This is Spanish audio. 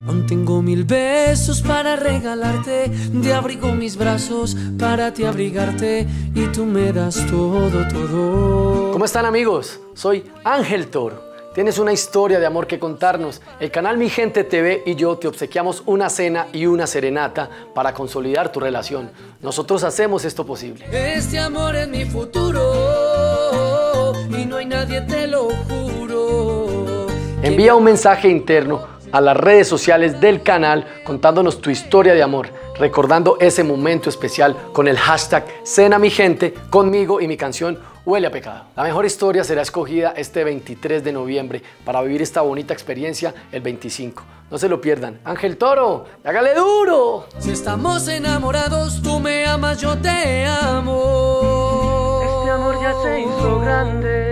Aún tengo 1000 besos para regalarte, de abrigo mis brazos para ti abrigarte, y tú me das todo, todo. ¿Cómo están, amigos? Soy Ángel Toro. Tienes una historia de amor que contarnos. El canal Mi Gente TV y yo te obsequiamos una cena y una serenata para consolidar tu relación. Nosotros hacemos esto posible. Este amor es mi futuro y no hay nadie, te lo juro. Envía un mensaje interno a las redes sociales del canal contándonos tu historia de amor, recordando ese momento especial con el hashtag Cena Mi Gente, conmigo y mi canción Huele a Pecado. La mejor historia será escogida este 23 de noviembre para vivir esta bonita experiencia el 25. No se lo pierdan. Ángel Toro, hágale duro. Si estamos enamorados, tú me amas, yo te amo. Este amor ya se hizo grande.